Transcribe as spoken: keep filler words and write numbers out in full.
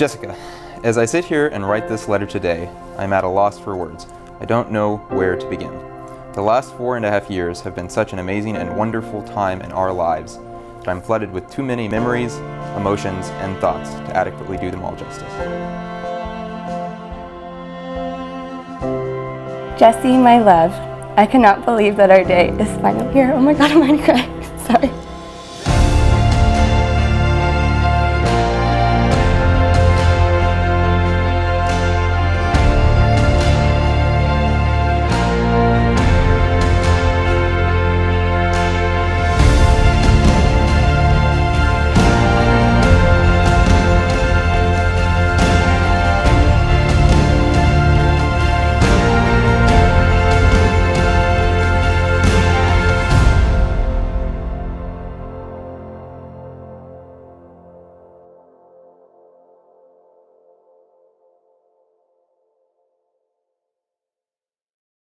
Jessica, as I sit here and write this letter today, I'm at a loss for words. I don't know where to begin. The last four and a half years have been such an amazing and wonderful time in our lives that I'm flooded with too many memories, emotions, and thoughts to adequately do them all justice. Jessie, my love, I cannot believe that our day is finally here. Oh my god, I'm already crying. Sorry.